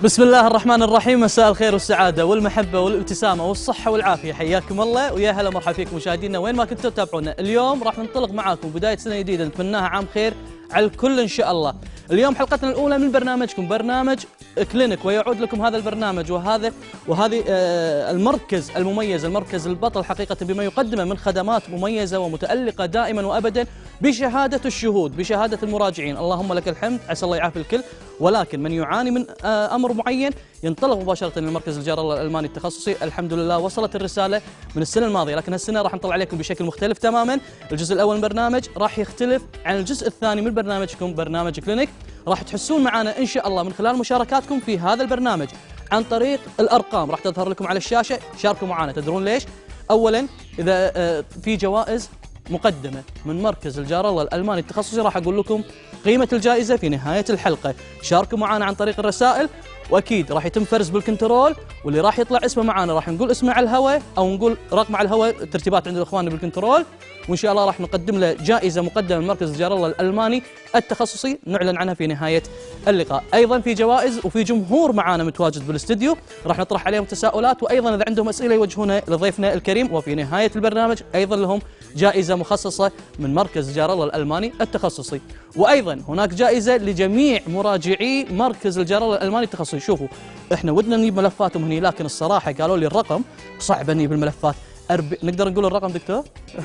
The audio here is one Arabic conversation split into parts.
بسم الله الرحمن الرحيم. مساء الخير والسعادة والمحبة والابتسامة والصحة والعافية، حياكم الله ويا هلا مرحبا فيكم مشاهدينا وين ما كنتوا تتابعونا. اليوم راح ننطلق معاكم بداية سنة جديدة نتمناها عام خير على الكل إن شاء الله. اليوم حلقتنا الأولى من برنامجكم، برنامج كلينك، ويعود لكم هذا البرنامج وهذه المركز المميز، المركز البطل حقيقة بما يقدمه من خدمات مميزة ومتألقة دائما وأبدا بشهادة الشهود، بشهادة المراجعين. اللهم لك الحمد، عسى الله يعافي الكل. ولكن من يعاني من أمر معين ينطلق مباشرة للمركز الجارالله الألماني التخصصي. الحمد لله وصلت الرسالة من السنة الماضية، لكن هالسنة راح نطلع عليكم بشكل مختلف تماما. الجزء الأول من البرنامج راح يختلف عن الجزء الثاني من برنامجكم برنامج كلينك. راح تحسون معنا إن شاء الله من خلال مشاركاتكم في هذا البرنامج عن طريق الأرقام راح تظهر لكم على الشاشة. شاركوا معنا. تدرون ليش؟ أولا إذا في جوائز مقدمة من مركز الجارالله الألماني التخصصي راح أقول لكم قيمة الجائزة في نهاية الحلقة. شاركوا معنا عن طريق الرسائل، وأكيد راح يتم فرز بالكنترول، واللي راح يطلع اسمه معنا راح نقول اسمه على الهواء أو نقول رقم على الهواء، ترتيبات عند إخواننا بالكنترول، وإن شاء الله راح نقدم له جائزة مقدمة من مركز الجارالله الألماني التخصصي نعلن عنها في نهاية اللقاء. أيضا في جوائز وفي جمهور معنا متواجد بالاستديو راح نطرح عليهم تساؤلات، وأيضا إذا عندهم أسئلة يوجهونها لضيفنا الكريم. وفي نهاية البرنامج أيضا لهم جائزة مخصصة من مركز الجارالله الألماني التخصصي. وأيضا هناك جائزة لجميع مراجعي مركز الجارالله الألماني التخصصي. شوفوا احنا ودنا نجيب ملفاتهم هني، لكن الصراحة قالوا لي الرقم صعب اني بالملفات. نقدر نقول الرقم دكتور؟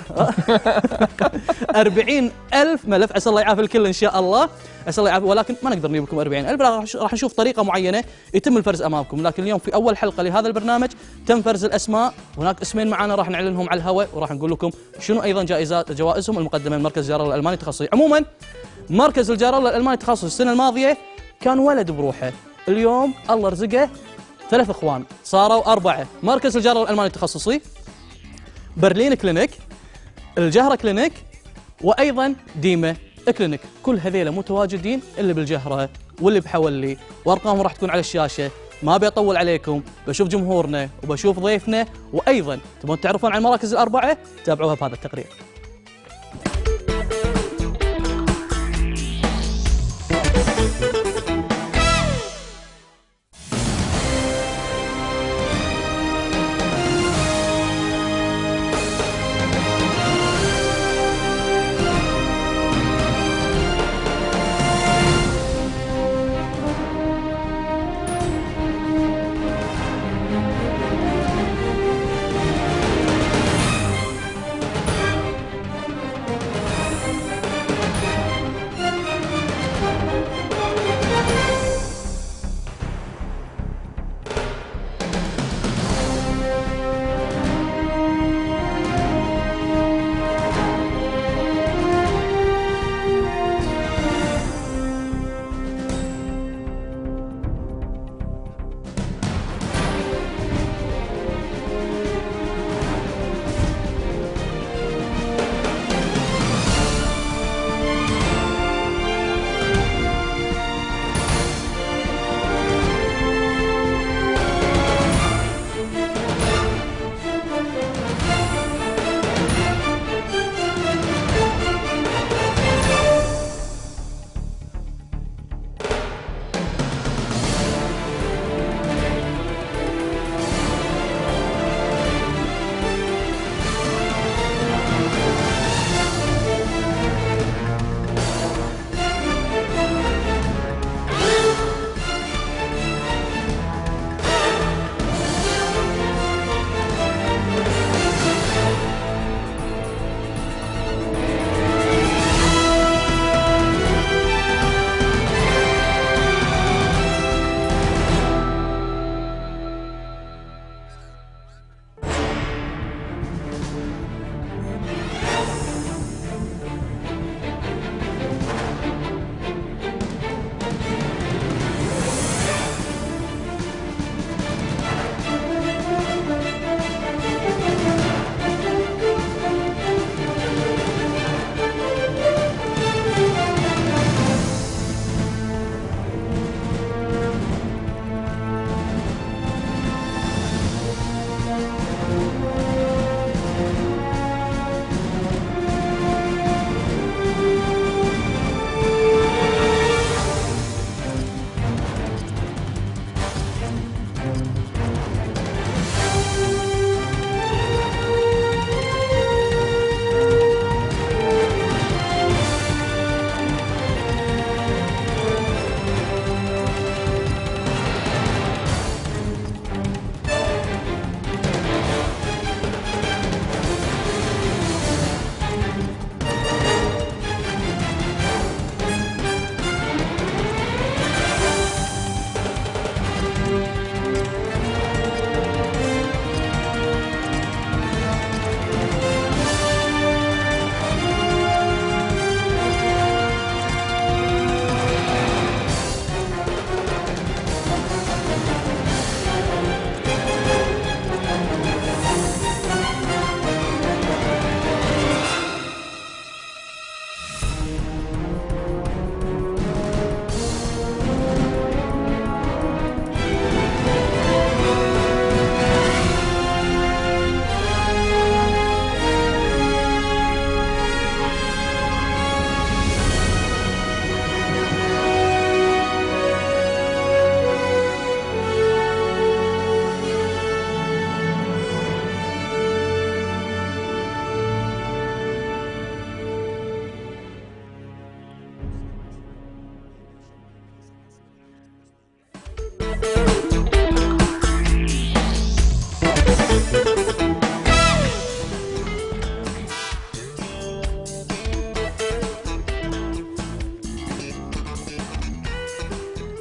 40,000 ملف. عسى الله يعافي الكل إن شاء الله، عسى الله يعافي. ولكن ما نقدر نجيب لكم 40,000، راح نشوف طريقة معينة يتم الفرز أمامكم. لكن اليوم في أول حلقة لهذا البرنامج تم فرز الأسماء. هناك اسمين معنا راح نعلنهم على الهواء، وراح نقول لكم شنو أيضا جوائزهم المقدمة من مركز الجارالله الألماني التخصصي. عموما مركز الجارالله الألماني التخصصي السنة الماضية كان ولد بروحه، اليوم الله رزقه 3 إخوان صاروا 4. مركز الجارالله الألماني التخصصي، برلين كلينك، الجهرة كلينك، وأيضا ديمة كلينك. كل هذيلا متواجدين اللي بالجهرة واللي بحولي، وأرقامهم راح تكون على الشاشة. ما بيطول عليكم، بشوف جمهورنا وبشوف ضيفنا. وأيضا تبون تعرفون عن المراكز ال4 تابعوها بهذا التقرير.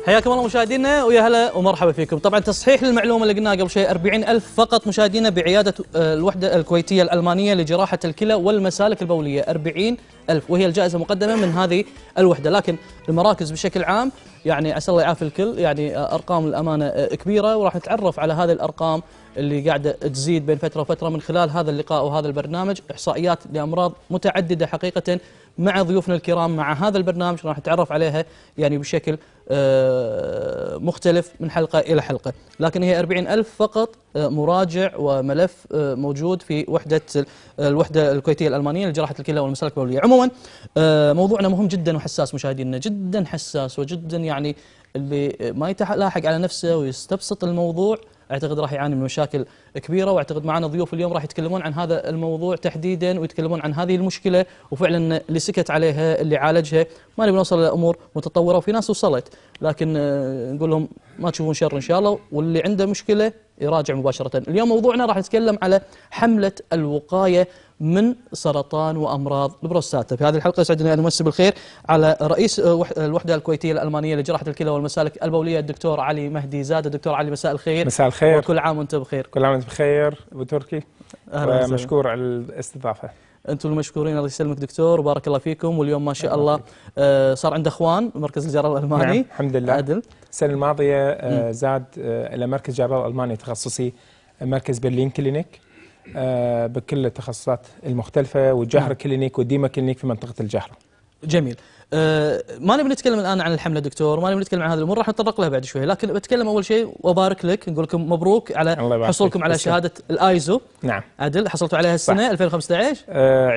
حياكم الله مشاهدينا ويا هلا ومرحبا فيكم. طبعا تصحيح للمعلومه اللي قلناها قبل شيء، 40,000 فقط مشاهدينا بعياده الوحده الكويتيه الالمانيه لجراحه الكلى والمسالك البوليه، 40,000 وهي الجائزه مقدمه من هذه الوحده. لكن المراكز بشكل عام يعني عسى الله يعافي الكل، يعني ارقام الامانه كبيره، وراح نتعرف على هذه الارقام اللي قاعده تزيد بين فتره وفتره من خلال هذا اللقاء وهذا البرنامج، احصائيات لامراض متعدده حقيقه مع ضيوفنا الكرام مع هذا البرنامج راح نتعرف عليها يعني بشكل مختلف من حلقة إلى حلقة. لكن هي 40,000 فقط مراجع وملف موجود في الوحدة الكويتية الألمانية لجراحة الكلى والمسالك البولية. عموما موضوعنا مهم جدا وحساس مشاهدينا، جدا حساس وجدا يعني اللي ما يلاحق على نفسه ويستبسط الموضوع اعتقد راح يعاني من مشاكل كبيره. واعتقد معنا ضيوف اليوم راح يتكلمون عن هذا الموضوع تحديدا ويتكلمون عن هذه المشكله، وفعلا اللي سكت عليها اللي عالجها. ما نبي نوصل لامور متطوره، وفي ناس وصلت، لكن نقول لهم ما تشوفون شر ان شاء الله، واللي عنده مشكله يراجع مباشره. اليوم موضوعنا راح نتكلم على حمله الوقايه من سرطان وامراض البروستاتا. في هذه الحلقه يسعدنا ان نمسي بالخير على رئيس الوحده الكويتيه الالمانيه لجراحه الكلى والمسالك البوليه الدكتور علي مهدي زاده. دكتور علي مساء الخير. مساء الخير، وكل عام وانت بخير. كل عام وانت بخير ابو تركي، ومشكور على الاستضافه. انتم المشكورين، الله يسلمك دكتور وبارك الله فيكم. واليوم ما شاء الله صار عنده اخوان مركز الجرالة الالماني. نعم الحمد لله. عدل السنه الماضيه زاد الى مركز جرالة الالماني تخصصي مركز برلين كلينيك بكل التخصصات المختلفه، والجهر كلينيك والديما كلينيك في منطقه الجهر. جميل. ما نبي نتكلم الان عن الحمله دكتور، ما نبي نتكلم عن هذه الامور، راح نتطرق لها بعد شوي، لكن بتكلم اول شيء وابارك لك، نقول لكم مبروك على حصولكم على شهاده الايزو. نعم عدل، حصلتوا عليها السنه 2015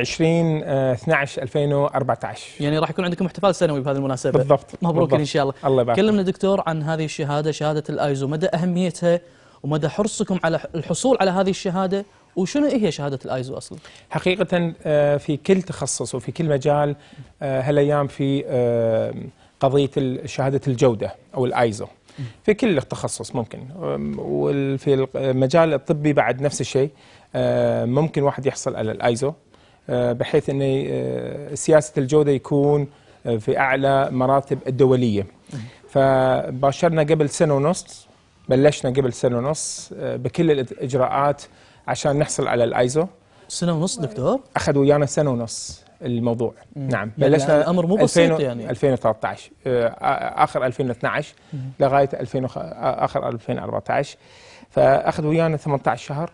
20/12/2014. يعني راح يكون عندكم احتفال سنوي بهذه المناسبه. بالضبط، مبروك بالضبط. ان شاء الله. الله يبارك. كلمنا دكتور عن هذه الشهاده، شهاده الايزو، مدى اهميتها ومدى حرصكم على الحصول على هذه الشهاده، وشنو هي شهادة الايزو اصلا؟ حقيقة في كل تخصص وفي كل مجال هالايام في قضية شهادة الجودة او الايزو في كل تخصص ممكن، وفي المجال الطبي بعد نفس الشيء ممكن واحد يحصل على الايزو، بحيث ان سياسة الجودة يكون في اعلى مراتب الدولية. فباشرنا قبل سنة ونص، بلشنا قبل سنة ونص بكل الاجراءات عشان نحصل على الايزو. سنة ونص دكتور؟ اخذ ويانا سنة ونص الموضوع. نعم بلشنا يعني الامر مو بسيط يعني 2013 اخر 2012 لغايه اخر 2014، فاخذ ويانا 18 شهر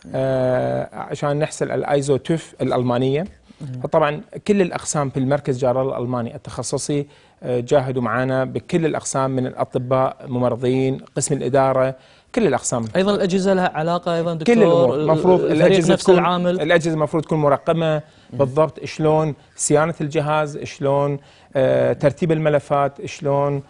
عشان نحصل على الايزو توف الالمانيه. فطبعا كل الاقسام في المركز جارالة الالماني التخصصي جاهدوا معنا بكل الاقسام، من الاطباء، ممرضين، قسم الاداره، كل الاقسام. ايضا الاجهزه لها علاقه ايضا دكتور؟ كل الامور المفروض الاجهزه نفس العامل، الاجهزه المفروض تكون مرقمه بالضبط، شلون صيانه الجهاز، شلون ترتيب الملفات، شلون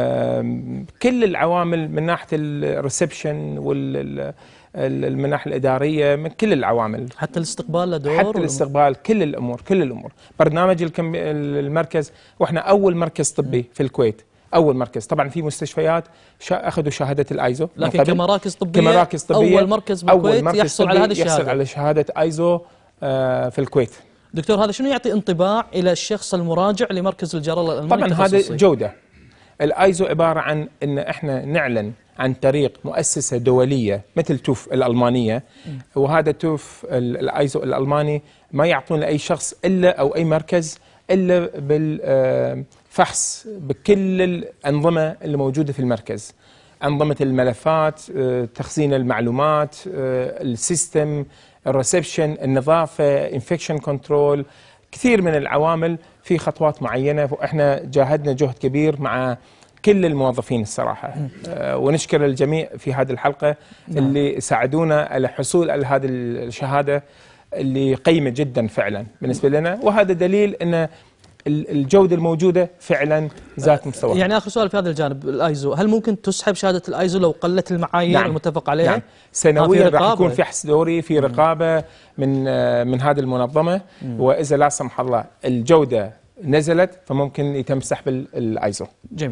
كل العوامل من ناحيه الريسبشن والمناحي الاداريه، من كل العوامل، حتى الاستقبال له دور، حتى الاستقبال، كل الامور. برنامج المركز، واحنا اول مركز طبي في الكويت، اول مركز. طبعا في مستشفيات اخذوا شهاده الايزو، لكن كمراكز طبيه اول مركز بالكويت يحصل على هذه الشهاده، يحصل على شهاده ايزو في الكويت. دكتور هذا شنو يعطي انطباع الى الشخص المراجع لمركز الجرالة الالماني؟ طبعا هذا جوده. الايزو عباره عن ان احنا نعلن عن طريق مؤسسه دوليه مثل توف الالمانيه، وهذا توف الايزو الالماني ما يعطون لاي شخص الا او اي مركز الا بالفحص بكل الانظمه اللي موجوده في المركز، انظمه الملفات، تخزين المعلومات، السيستم، الريسبشن، النظافه، انفكشن كنترول، كثير من العوامل في خطوات معينه. واحنا جاهدنا جهد كبير مع كل الموظفين الصراحه، ونشكر الجميع في هذه الحلقه اللي ساعدونا على الحصول على هذه الشهاده اللي قيمه جدا فعلا بالنسبه لنا، وهذا دليل ان الجوده الموجوده فعلا ذات مستوى. يعني اخر سؤال في هذا الجانب، الايزو هل ممكن تسحب شهاده الايزو لو قلت المعايير المتفق عليها؟ نعم سنويا راح يكون في فحص دوري، في رقابه من هذه المنظمه، واذا لا سمح الله الجوده نزلت فممكن يتم سحب الايزو. جميل.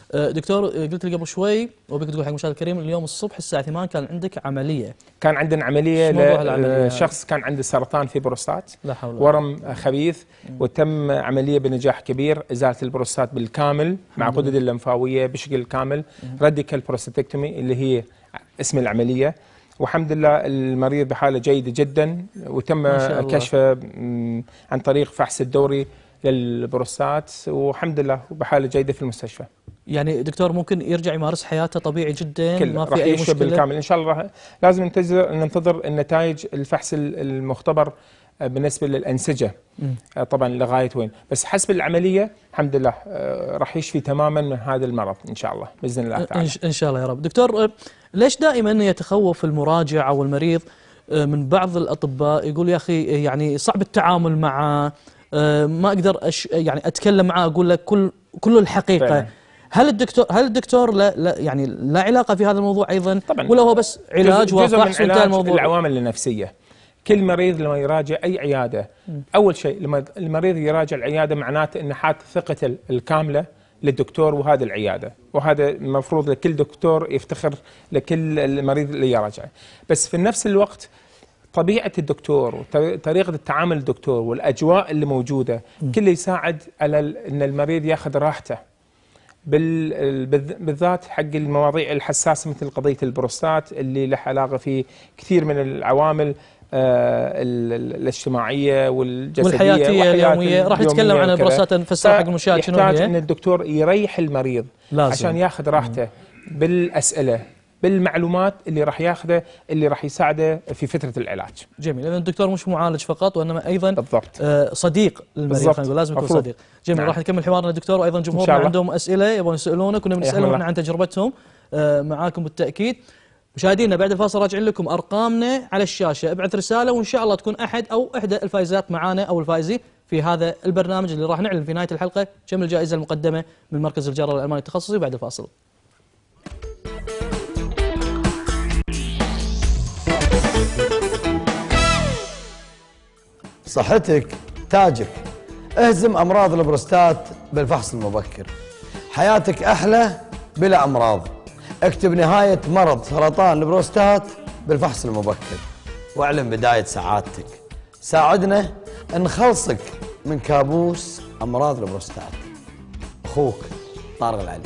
دكتور قلت لي قبل شوي وبيك تقول حق مشاهد الكريم اليوم الصبح الساعة 8 كان عندك عملية. كان عندنا عملية لشخص كان عنده سرطان في بروستات، ورم خبيث، وتم عملية بنجاح كبير، إزالة البروستات بالكامل مع غدد اللمفاوية بشكل كامل، راديكال بروستاتكتومي اللي هي اسم العملية. والحمد لله المريض بحالة جيدة جدا، وتم كشفه عن طريق فحص الدوري للبروستات، والحمد لله بحالة جيدة في المستشفى. يعني دكتور ممكن يرجع يمارس حياته طبيعي جدا، ما في اي مشكله بالكامل ان شاء الله. لازم ننتظر النتائج الفحص المختبر بالنسبه للانسجه طبعا لغايه وين، بس حسب العمليه الحمد لله راح يشفي تماما من هذا المرض ان شاء الله باذن الله تعالى. ان شاء الله يا رب. دكتور ليش دائما يتخوف المراجع او المريض من بعض الاطباء، يقول يا اخي يعني صعب التعامل معه، ما اقدر يعني اتكلم معه اقول لك كل الحقيقه فعلا. هل الدكتور لا يعني لا علاقه في هذا الموضوع ايضا طبعا، ولا هو بس علاج وفحص وانتهى الموضوع؟ العوامل النفسيه. كل مريض لما يراجع اي عياده اول شيء لما المريض يراجع العياده معناته انه حاط ثقته الكامله للدكتور وهذه العياده، وهذا المفروض لكل دكتور يفتخر لكل المريض اللي يراجعه. بس في نفس الوقت طبيعة الدكتور وطريقة التعامل الدكتور والأجواء اللي موجودة كله يساعد على أن المريض ياخذ راحته، بالذات حق المواضيع الحساسة مثل قضية البروستات اللي له علاقة في كثير من العوامل الاجتماعية والجسدية والحياتية اليومية. راح نتكلم عن البروستات نفسر حق المشاهد شنو هي. يحتاج أن الدكتور يريح المريض لازم. عشان ياخذ راحته بالأسئلة بالمعلومات اللي راح ياخذه اللي راح يساعده في فترة العلاج. جميل، لأن الدكتور مش معالج فقط وإنما أيضا بالضبط صديق للمريض، خلينا نقول لازم يكون صديق. جميل. نعم. راح نكمل حوارنا دكتور، وأيضا جمهورنا عندهم أسئلة يبغون يسألونك، كنا بنسألهم عن تجربتهم معاكم بالتأكيد. مشاهدينا بعد الفاصل راجعين لكم أرقامنا على الشاشة، ابعث رسالة وإن شاء الله تكون أحد أو إحدى الفائزات معانا أو الفائزين في هذا البرنامج اللي راح نعلن في نهاية الحلقة كم الجائزة المقدمة من مركز الجرالة الألماني التخصصي بعد الفاصل. صحتك تاجك، اهزم أمراض البروستات بالفحص المبكر، حياتك أحلى بلا أمراض. اكتب نهاية مرض سرطان البروستات بالفحص المبكر، واعلن بداية سعادتك. ساعدنا نخلصك من كابوس أمراض البروستات. أخوك طارق العلي.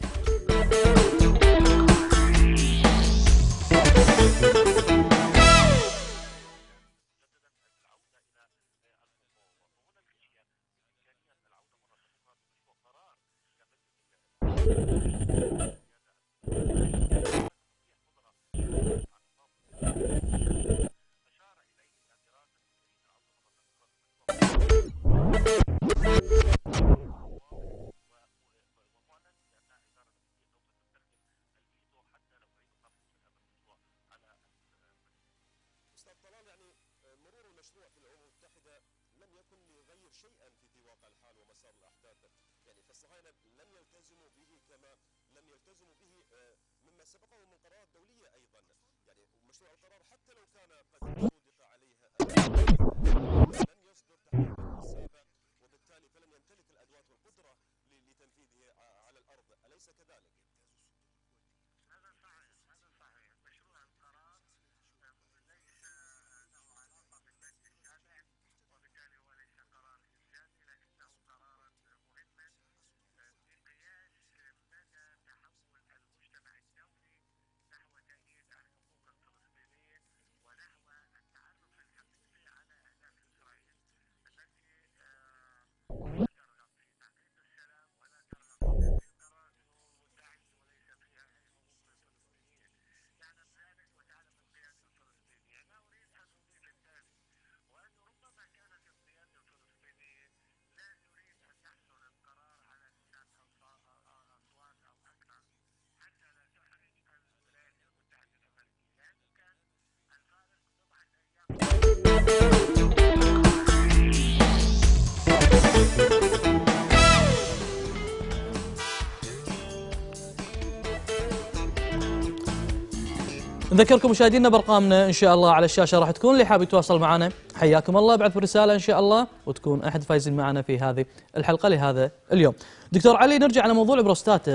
نذكركم مشاهدينا بارقامنا ان شاء الله على الشاشه راح تكون، اللي حاب يتواصل معنا حياكم الله، ابعث رساله ان شاء الله وتكون احد فايزين معنا في هذه الحلقه لهذا اليوم. دكتور علي، نرجع على موضوع البروستاتا.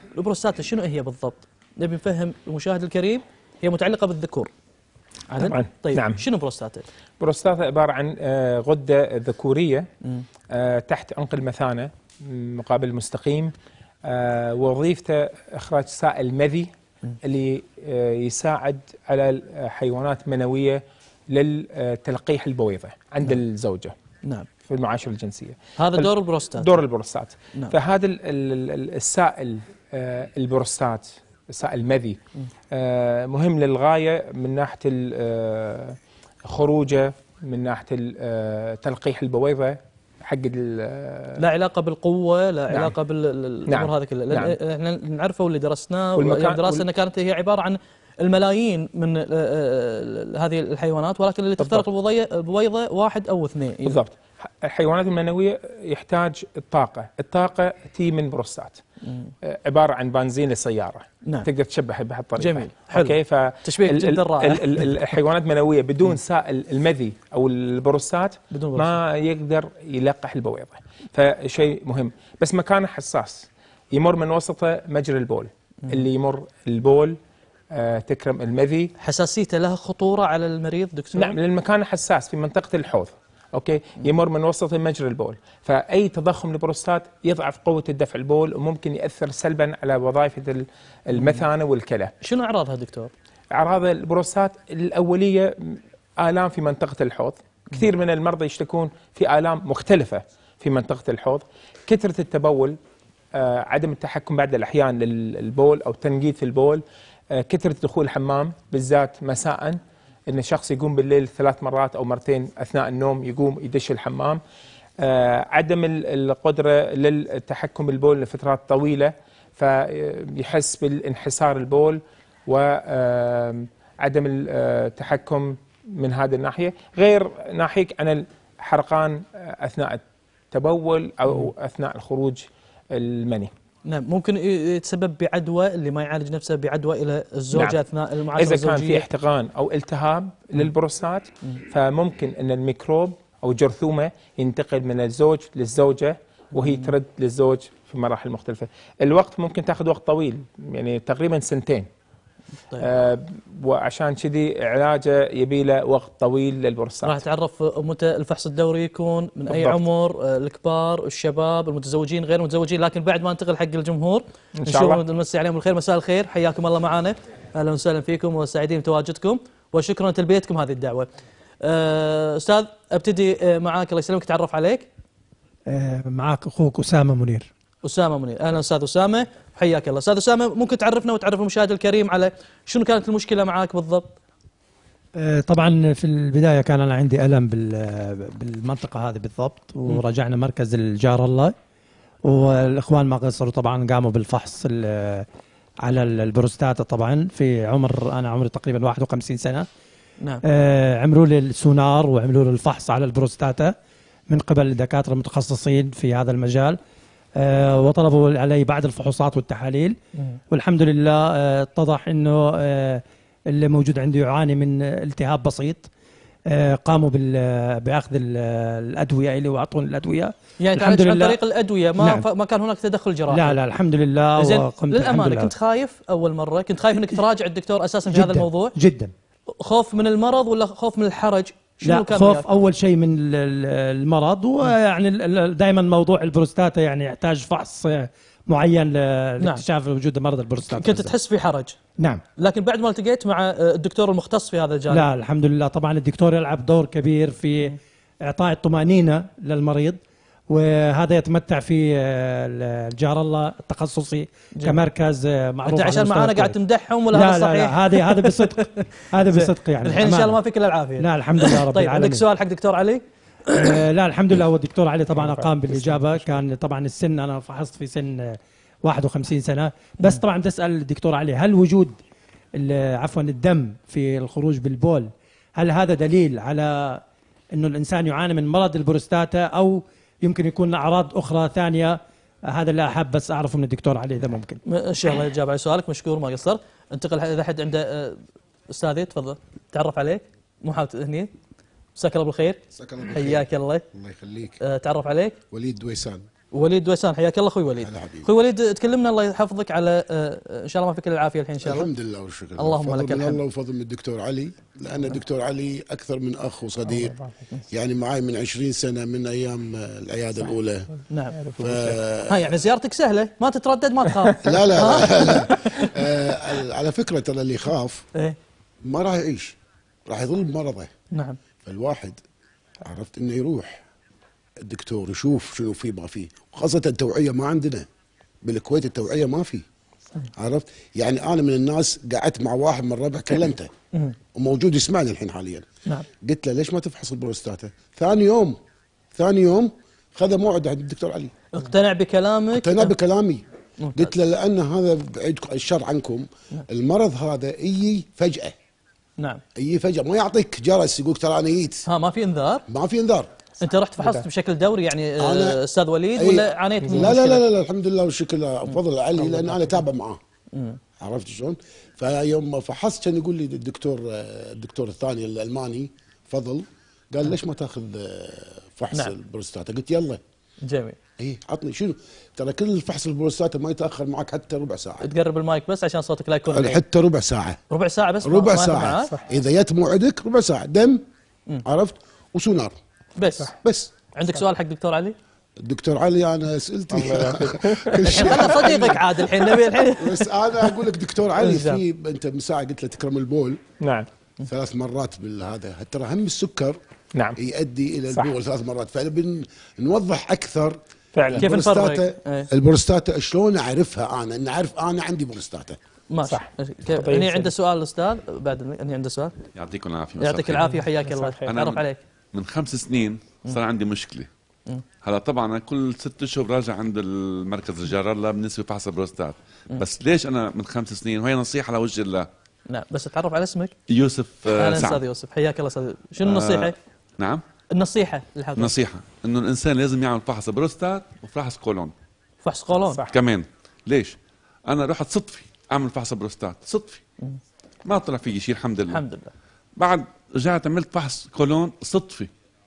البروستاتا شنو هي بالضبط؟ نبي نفهم المشاهد الكريم. هي متعلقه بالذكور. طبعا. طيب نعم. شنو بروستاتا؟ بروستاتا عباره عن غده ذكوريه تحت عنق المثانه مقابل مستقيم. وظيفته اخراج سائل مذي اللي يساعد على الحيوانات المنويه للتلقيح البويضه عند الزوجه. نعم. في المعاشره الجنسيه. هذا دور البروستات. دور البروستات. نعم. فهذا السائل البروستات، السائل المذي، مهم للغايه من ناحيه خروجه، من ناحيه تلقيح البويضه حق لا علاقه بالقوه، لا علاقه بالامور هذه كلها. لان احنا نعرفه واللي درسناه والدراسه انها كانت هي عباره عن الملايين من هذه الحيوانات، ولكن اللي تخترق البويضه واحد او اثنين. بالضبط. الحيوانات المنويه يحتاج الطاقه تي من بروستات. عباره عن بنزين للسياره. نعم. تقدر تشبه بهالطريقه. جميل. حلو. اوكي. تشبيه جدا رائع. الحيوانات المنويه بدون سائل المذي او البروستات ما يقدر يلقح البويضه، فشيء مهم. بس مكانه حساس، يمر من وسطه مجرى البول. اللي يمر البول تكرم المذي. حساسيته لها خطوره على المريض دكتور؟ نعم، لان مكانه حساس في منطقه الحوض. اوكي. يمر من وسط مجرى البول، فاي تضخم للبروستات يضعف قوه الدفع البول وممكن ياثر سلبا على وظائف المثانه والكلى. شنو اعراضها دكتور؟ اعراض البروستات الاوليه الام في منطقه الحوض. كثير من المرضى يشتكون في الام مختلفه في منطقه الحوض. كثره التبول، عدم التحكم بعض الاحيان للبول او تنقيط في البول، كثره دخول الحمام بالذات مساء، ان الشخص يقوم بالليل 3 مرات او مرتين اثناء النوم يقوم يدش الحمام. عدم القدره للتحكم بالبول لفترات طويله، فيحس بالانحسار البول وعدم التحكم من هذه الناحيه، غير ناهيك عن الحرقان اثناء التبول او اثناء الخروج المني. نعم. ممكن يتسبب بعدوى، اللي ما يعالج نفسه بعدوى الى الزوجه. نعم. اثناء المعاشره الزوجيه. اذا كان في احتقان او التهاب للبروستات فممكن ان الميكروب او جرثومه ينتقل من الزوج للزوجه وهي ترد للزوج في مراحل مختلفه. الوقت ممكن تاخذ وقت طويل، يعني تقريبا 2 سنين. طيب. وعشان كذي علاجه يبي له وقت طويل للبروستات. راح تعرف متى الفحص الدوري يكون، من بالضبط. اي عمر، الكبار، الشباب، المتزوجين، غير المتزوجين. لكن بعد ما ننتقل حق الجمهور ان شاء الله نمسي عليهم بالخير. مساء الخير، حياكم الله معنا، اهلا وسهلا فيكم وسعيدين بتواجدكم وشكرا لتلبيتكم هذه الدعوه. استاذ ابتدي معاك، الله يسلمك، تعرف عليك. معاك اخوك اسامه منير. اسامه منير، اهلا استاذ اسامه، حياك الله. استاذ اسامه، ممكن تعرفنا وتعرف المشاهد الكريم على شنو كانت المشكله معاك بالضبط؟ طبعا في البدايه كان انا عندي الم بالمنطقه هذه بالضبط، ورجعنا مركز الجارالله، والاخوان ما قصروا طبعا، قاموا بالفحص على البروستاتا. طبعا في انا عمري تقريبا 51 سنه. نعم. عملوا لي السونار وعملوا لي الفحص على البروستاتا من قبل دكاتره متخصصين في هذا المجال. وطلبوا علي بعض الفحوصات والتحاليل، والحمد لله اتضح انه اللي موجود عندي يعاني من التهاب بسيط. قاموا باخذ الادويه اللي واعطوني الادويه. يعني الحمد لله عن طريق الادويه، ما كان هناك تدخل جراحي. لا الحمد لله. وقمت للامانه كنت خايف اول مره، كنت خايف انك تراجع الدكتور اساسا في هذا الموضوع جدا. خوف من المرض ولا خوف من الحرج؟ لا، خوف اول شيء من المرض، ويعني دائما موضوع البروستاتا يعني يحتاج فحص معين لاكتشاف وجود مرض البروستاتا. كنت تحس في حرج؟ نعم. لكن بعد ما التقيت مع الدكتور المختص في هذا الجانب؟ لا الحمد لله. طبعا الدكتور يلعب دور كبير في اعطاء الطمانينه للمريض، وهذا يتمتع في الجارالله التخصصي كمركز معروف. انت عشان معانا قاعد تمدحهم ولا هذا صحيح؟ لا هذا بصدق. هذا بصدق يعني. الحين ان شاء الله ما فيك الا العافيه. لا الحمد لله رب العالمين. طيب عندك سؤال حق دكتور علي؟ لا الحمد لله. هو الدكتور علي طبعا قام بالاجابه. كان طبعا السن انا فحصت في سن 51 سنه، بس طبعا تسال الدكتور علي هل وجود عفوا الدم في الخروج بالبول، هل هذا دليل على انه الانسان يعاني من مرض البروستاتا، او يمكن يكون اعراض اخرى ثانيه؟ هذا اللي احب بس اعرفه من الدكتور علي اذا ممكن. ان شاء الله يجاوب على سؤالك، مشكور ما قصرت. انتقل اذا حد عنده استاذي تفضل تعرف عليك، مو حاول هني. مساك الله بالخير. مساك الله بالخير. حياك الله. الله يخليك. تعرف عليك. وليد دويسان. وليد دويسان، حياك الله اخوي وليد. اخوي وليد تكلمنا الله يحفظك على ان شاء الله ما فيك الا العافيه الحين ان شاء الله. الحمد لله والشكر. اللهم لك فضل من الحمد. الله وفضل من الدكتور علي، لان الدكتور علي اكثر من اخ وصديق، يعني معي من 20 سنه من ايام العياده الاولى. نعم. ها يعني زيارتك سهله، ما تتردد ما تخاف. لا لا لا, على فكره ترى اللي يخاف ايه ما راح يعيش، راح يظل بمرضه. نعم. فالواحد عرفت انه يروح الدكتور يشوف شنو فيه ما فيه، وخاصه التوعيه ما عندنا بالكويت، التوعيه ما في. عرفت يعني انا من الناس قعدت مع واحد من الربع كلمته وموجود يسمعني الحين حاليا. نعم. قلت له ليش ما تفحص البروستاتا؟ ثاني يوم خذ موعد عند الدكتور علي. اقتنع بكلامك؟ اقتنع بكلامي. قلت له لان هذا بعيد الشر عنكم، المرض هذا يجي فجاه. نعم. يجي فجاه، ما يعطيك جرس يقولك ترى انا جيت. ما في انذار؟ ما في انذار. انت رحت فحصت بشكل دوري يعني استاذ وليد، أي ولا عانيت من لا لا لا لا الحمد لله والشكر بفضل علي، لان انا تابع معاه. عرفت شلون؟ فيوم ما فحصت كان يقول لي الدكتور الثاني الالماني فضل، قال ليش ما تاخذ فحص نعم. البروستاتا؟ قلت يلا. جميل. اي عطني شنو؟ ترى كل فحص البروستاتا ما يتاخر معك حتى ربع ساعه. تقرب المايك بس عشان صوتك لا يكون حتى ربع ساعه. ربع ساعه بس؟ ربع ساعه. اذا جت موعدك ربع ساعه دم. عرفت؟ وسونار بس. عندك سؤال حق دكتور علي؟ الدكتور علي انا اسئلتي الحين خلنا صديقك عاد الحين نبي الحين. بس انا اقول لك دكتور علي في انت من ساعه قلت له تكرم البول. نعم. 3 مرات بالهذا، ترى هم السكر نعم يؤدي الى البول 3 مرات، فنوضح اكثر فعلا كيف نفرق البروستاتا شلون اعرفها انا، ان اعرف انا عندي بروستاتا. صح. هني عنده سؤال الاستاذ بعد هني عنده سؤال. يعطيكم العافيه. يعطيك العافيه حياك الله. تعرف عليك. من 5 سنين صار عندي مشكله. هلا طبعا أنا كل 6 اشهر راجع عند المركز جارالله بالنسبه لفحص البروستات. بس ليش انا من 5 سنين؟ وهي نصيحه لوجه الله. نعم بس تعرف على اسمك. يوسف اهلا سعد. استاذ يوسف حياك الله استاذ. شنو النصيحه؟ نعم النصيحه للحضور. النصيحه انه الانسان لازم يعمل فحص بروستات وفحص قولون. فحص قولون كمان. ليش؟ انا رحت صدفي اعمل فحص بروستات صدفي، ما طلع في شيء الحمد لله. الحمد لله. بعد رجعت عملت فحص قولون صدفي،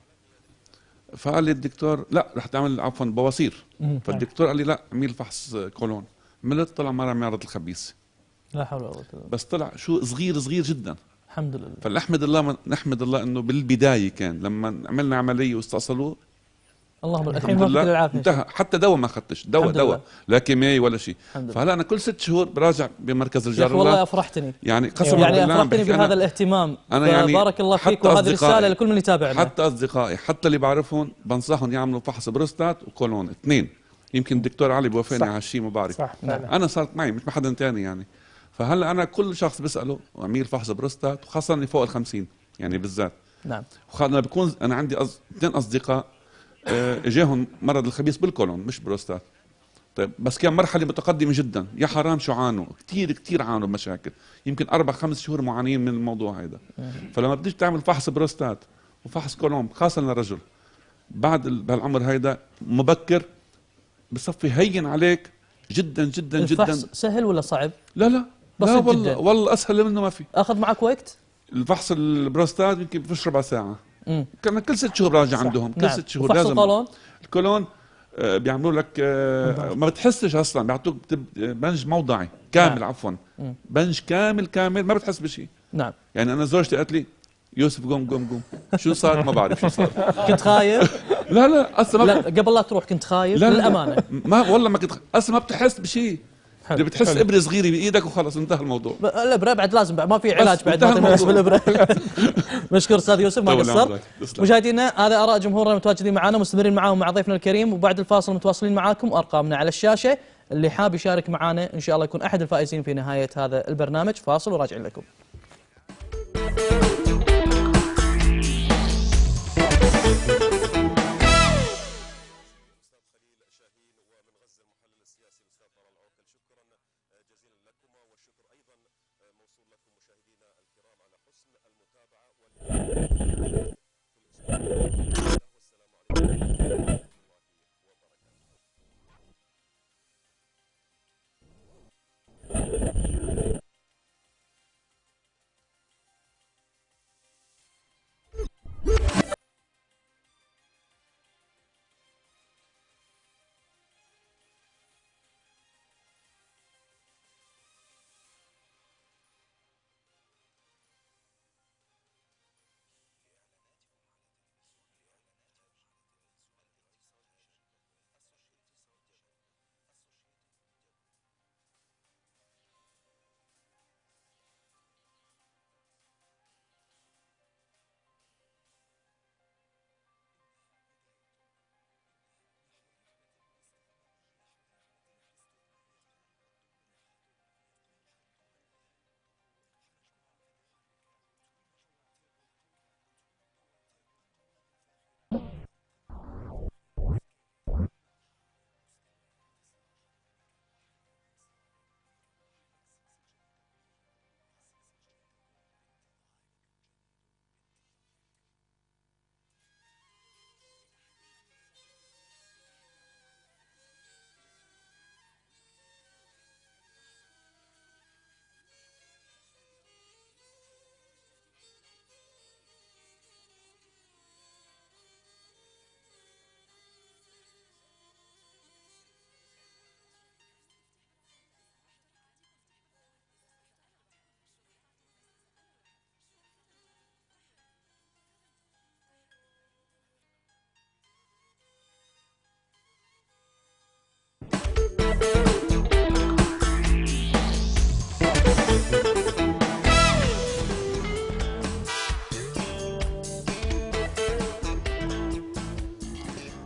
فقال لي الدكتور لا رح تعمل عفوا بواسير. فالدكتور قال لي لا اعمل فحص قولون. عملت طلع مرة معرض الخبيث. لا حول ولا قوه الا بالله. بس طلع شو صغير جدا. الحمد لله. فنحمد الله نحمد الله انه بالبدايه كان لما عملنا عمليه واستأصلوه اللهم الحين ما فيك العافيه. انتهى، حتى دواء ما اخذتش، دواء لا كيميائي ولا شيء. فهلا انا كل 6 شهور براجع بمركز الجارلة. والله افرحتني يعني قسما يعني بالله افرحتني بهذا الاهتمام. أنا يعني بارك الله فيك، وهذه رساله لكل من يتابعنا. حتى اصدقائي حتى اللي بعرفهم بنصحهم يعملوا فحص بروستات وكولون 2. يمكن الدكتور علي بوافقني على هالشيء ما بعرف. انا صارت معي مش مع حدا ثاني يعني. فهلا انا كل شخص بساله اعمل فحص بروستات، وخاصه اللي فوق ال50 يعني بالذات. نعم. وخاصه بكون انا عندي 2 اصدقاء اجاهم مرض الخبيث بالكولون مش بروستات. طيب بس كان مرحله متقدمه جدا، يا حرام شو عانوا كثير عانوا بمشاكل، يمكن 4-5 شهور معانين من الموضوع هذا. فلما بدك تعمل فحص بروستات وفحص كولون خاصه للرجل بعد بهالعمر هيدا مبكر بصفي هين عليك جدا جدا جدا. الفحص سهل ولا صعب؟ لا بسيط والله جدا. والله اسهل منه ما في. اخذ معك وقت؟ الفحص البروستات يمكن فيش ربع ساعه. كان كل 6 شهور راجع عندهم. كل 6 شهور لازم. الكولون الكولون بيعملوا لك ما بتحسش اصلا، بيعطوك بنج موضعي كامل. نعم. عفوا بنج كامل ما بتحس بشيء. نعم. يعني انا زوجتي قالت لي يوسف قوم شو صار؟ ما بعرف شو صار. كنت خايف؟ لا اصلا لا قبل لا تروح كنت خايف؟ لا للامانه ما والله ما كنت اصلا ما بتحس بشيء. اللي بتحس ابره صغيره بايدك وخلص انتهى الموضوع. الابره بعد لازم ما في علاج بعد ما تمارس بالابره. مشكور استاذ يوسف ما قصرت. مشاهدينا هذا اراء جمهورنا المتواجدين معنا، مستمرين معاهم مع ضيفنا الكريم، وبعد الفاصل متواصلين معاكم وارقامنا على الشاشه. اللي حاب يشارك معنا ان شاء الله يكون احد الفائزين في نهايه هذا البرنامج. فاصل وراجعين لكم.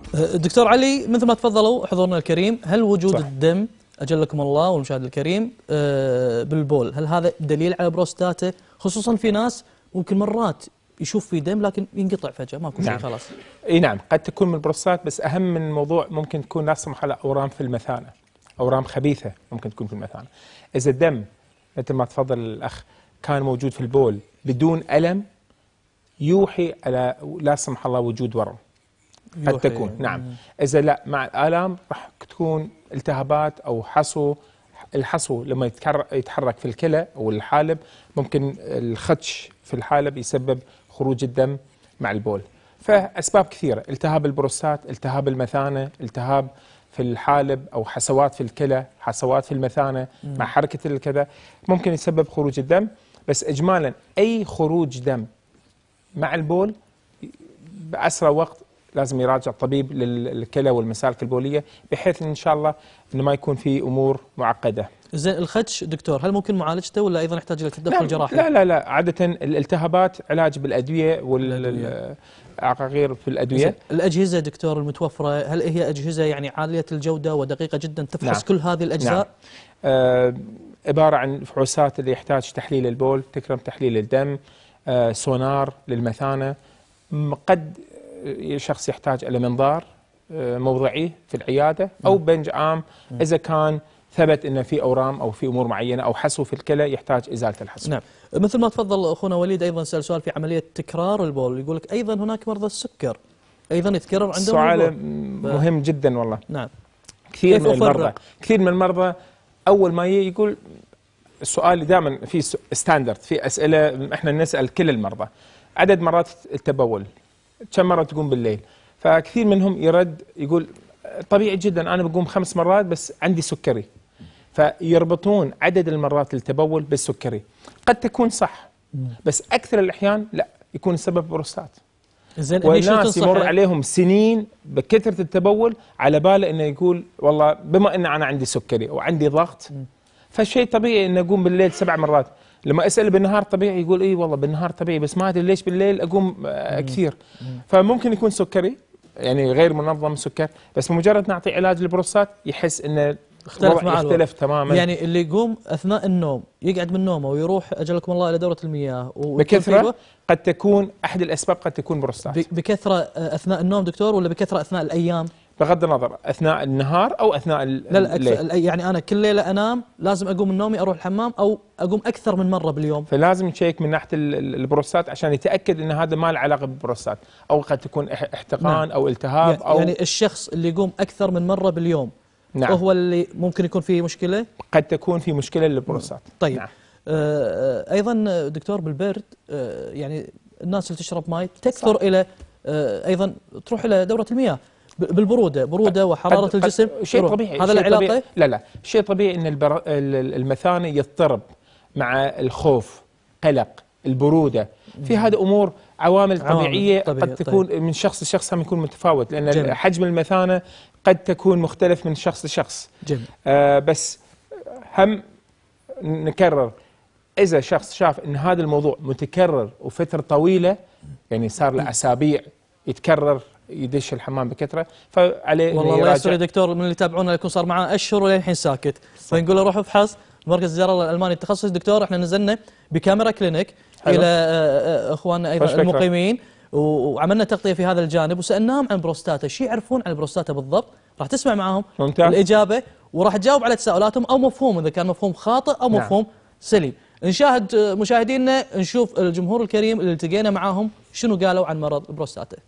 دكتور علي، مثل ما تفضلوا حضورنا الكريم، هل وجود صح. الدم أجلكم الله والمشاهد الكريم بالبول، هل هذا دليل على بروستاته؟ خصوصا في ناس ممكن مرات يشوف في دم لكن ينقطع فجأة ماكو شيء خلاص. اي نعم، قد تكون من البروستات، بس أهم من الموضوع ممكن تكون لا سمح الله أورام في المثانة، أورام خبيثة ممكن تكون في المثانة. إذا الدم مثل ما تفضل الأخ كان موجود في البول بدون ألم، يوحي على لا سمح الله وجود ورم. قد تكون نعم. إذا لا مع الآلام راح تكون التهابات أو حصو. الحصو لما يتحرك في الكلى أو الحالب، ممكن الخدش في الحالب يسبب خروج الدم مع البول. فأسباب كثيرة: التهاب البروستات، التهاب المثانة، التهاب في الحالب أو حصوات في الكلى، حصوات في المثانة مع حركة الكذا، ممكن يسبب خروج الدم. بس إجمالا أي خروج دم مع البول بأسرع وقت لازم يراجع الطبيب للكلى والمسالك البولية، بحيث إن شاء الله إنه ما يكون في أمور معقدة. زين، الخدش دكتور هل ممكن معالجته ولا أيضا يحتاج إلى تدخل جراحي؟ لا، عادة الالتهابات علاج بالأدوية والعقاقير في الأدوية. الأجهزة دكتور المتوفرة هل هي أجهزة يعني عالية الجودة ودقيقة جدا تفحص كل هذه الأجزاء؟ عبارة عن فحوصات اللي يحتاج تحليل البول، تكرم تحليل الدم، سونار للمثانة، قد شخص يحتاج إلى منظار موضعي في العيادة أو بنج عام إذا كان ثبت أن في أورام أو في أمور معينة أو حصو في الكلى يحتاج إزالة الحصو. نعم، مثل ما تفضل أخونا وليد أيضا سأل سؤال في عملية تكرار البول، يقول لك أيضا هناك مرضى السكر أيضا يتكرر عندهم سؤال مهم جدا والله. نعم، كثير من المرضى أول ما يقول السؤال دائما في ستاندرد، في أسئلة احنا نسأل كل المرضى: عدد مرات التبول كم مرة تقوم بالليل؟ فكثير منهم يرد يقول طبيعي جدا أنا بقوم 5 مرات بس عندي سكري، فيربطون عدد المرات التبول بالسكري. قد تكون صح، بس أكثر الأحيان لا، يكون السبب بروستات. والناس يمر عليهم سنين بكثرة التبول على باله إنه يقول والله بما إن أنا عندي سكري وعندي ضغط فشيء طبيعي إنه أقوم بالليل 7 مرات. لما أسأل بالنهار طبيعي يقول إيه والله بالنهار طبيعي، بس ما أدري ليش بالليل أقوم كثير. فممكن يكون سكري يعني غير منظم سكر، بس بمجرد نعطي علاج للبروستات يحس إنه يختلف تماما. يعني اللي يقوم أثناء النوم يقعد من نومه ويروح أجلكم الله إلى دورة المياه بكثرة، قد تكون أحد الأسباب، قد تكون بروستات. بكثرة أثناء النوم دكتور ولا بكثرة أثناء الأيام؟ بغض النظر، أثناء النهار أو أثناء الليل. يعني أنا كل ليلة أنام لازم أقوم من نومي أروح الحمام أو أقوم أكثر من مرة باليوم، فلازم نشيك من ناحية البروستات عشان يتأكد أن هذا ما له علاقة بالبروستات، أو قد تكون احتقان أو التهاب أو يعني الشخص اللي يقوم أكثر من مرة باليوم هو اللي ممكن يكون فيه مشكلة؟ قد تكون في مشكلة للبروستات. طيب أيضا دكتور بالبرد يعني الناس اللي تشرب ماء تكثر إلى أيضا تروح إلى دورة المياه برودة وحرارة الجسم، شيء طبيعي. هذا له علاقة؟ لا، شيء طبيعي ان المثانة يضطرب مع الخوف، قلق، البرودة، في هذه امور عوامل طبيعية قد تكون من شخص لشخص هم يكون متفاوت، لان جميل. حجم المثانة قد تكون مختلف من شخص لشخص. بس هم نكرر، إذا شخص شاف أن هذا الموضوع متكرر وفترة طويلة، يعني صار له أسابيع يتكرر يدش الحمام بكثرة، فعليه والله الله يستر يا دكتور، من اللي يتابعونا يكون صار معاه أشهر وللحين ساكت، فنقول له روح افحص مركز جرالة الألماني التخصص. دكتور احنا نزلنا بكاميرا كلينيك إلى إخواننا أيضا المقيمين وعملنا تغطية في هذا الجانب وسألناهم عن بروستاتا، شو يعرفون عن البروستاتا بالضبط؟ راح تسمع معاهم ممتاز. الإجابة وراح تجاوب على تساؤلاتهم أو مفهوم إذا كان مفهوم خاطئ أو مفهوم سليم. نشاهد مشاهدينا، نشوف الجمهور الكريم اللي التقينا معاهم شنو قالوا عن مرض البروستاتا.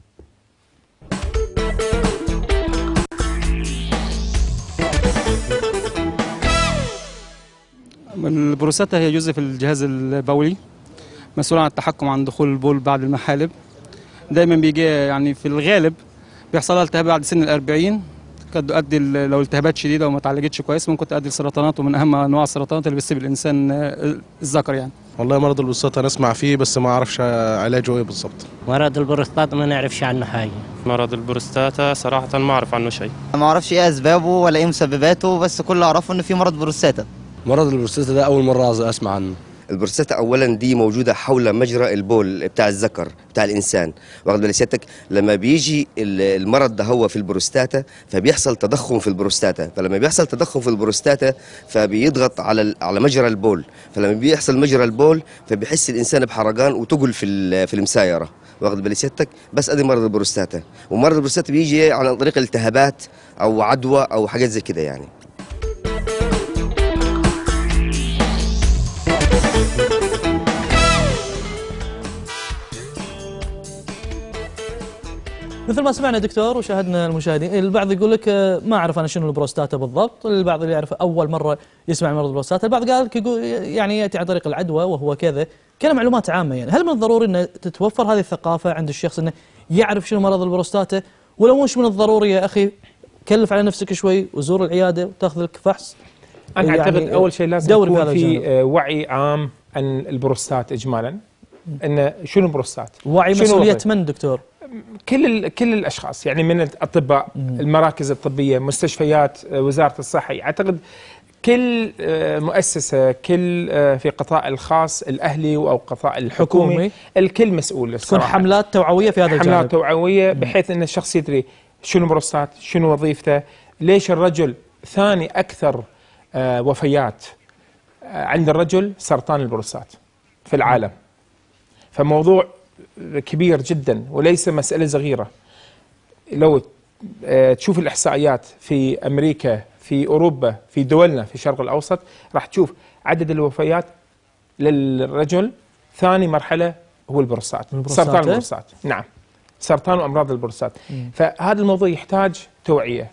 البروستاتا هي جزء في الجهاز البولي مسؤول عن التحكم عن دخول البول بعد المحالب. دائما بيجي يعني في الغالب بيحصل لها التهاب بعد سن ال40، قد تؤدي لو التهابات شديده وما تعالجتش كويس ممكن تؤدي لسرطانات، ومن اهم انواع السرطانات اللي بتصيب الانسان الذكر. يعني والله مرض البروستاتا نسمع فيه بس ما اعرفش علاجه ايه بالضبط. مرض البروستاتا ما نعرفش عنه حاجه. مرض البروستاتا صراحه ما اعرف عنه شيء، ما اعرفش ايه اسبابه ولا ايه مسبباته، بس كل اللي اعرفه انه في مرض بروستاتا. مرض البروستاتا ده اول مره اسمع عنه. البروستاتا اولا دي موجوده حول مجرى البول بتاع الذكر بتاع الانسان، واخد بال سيادتك؟ لما بيجي المرض ده هو في البروستاتا فبيحصل تضخم في البروستاتا، فلما بيحصل تضخم في البروستاتا فبيضغط على مجرى البول، فلما بيحصل مجرى البول فبيحس الانسان بحرقان وتقل في المسايره، واخد بال سيادتك؟ بس ادي مرض البروستاتا، ومرض البروستاتا بيجي عن طريق التهابات او عدوى او حاجات زي كده يعني. مثل ما سمعنا دكتور وشاهدنا المشاهدين، البعض يقول لك ما اعرف انا شنو البروستاتا بالضبط، البعض اللي يعرف اول مره يسمع مرض البروستاتا، البعض قال لك يقول يعني ياتي عن طريق العدوى وهو كذا، كلام معلومات عامه يعني. هل من الضروري ان تتوفر هذه الثقافه عند الشخص انه يعرف شنو مرض البروستاتا، ولو مش من الضروري يا اخي كلف على نفسك شوي وزور العياده وتاخذ لك فحص؟ انا يعني اعتقد اول شيء لازم يكون في وعي عام عن البروستات اجمالا، ان شنو البروستات، وعي مسؤوليه من دكتور؟ كل الاشخاص يعني، من الاطباء، المراكز الطبيه، مستشفيات، وزاره الصحه. اعتقد كل مؤسسه، كل في قطاع الخاص الاهلي او قطاع الحكومي، الكل مسؤول. تكون حملات توعويه في هذا الجانب، حملات توعويه بحيث ان الشخص يدري شنو بروستات، شنو وظيفته، ليش الرجل ثاني اكثر وفيات عند الرجل سرطان البروستات في العالم. فموضوع كبير جدا وليس مسألة صغيرة. لو تشوف الإحصائيات في أمريكا، في أوروبا، في دولنا في الشرق الأوسط، راح تشوف عدد الوفيات للرجل ثاني مرحلة هو البروستات، سرطان البروستات. نعم، سرطان وأمراض البروستات. فهذا الموضوع يحتاج توعية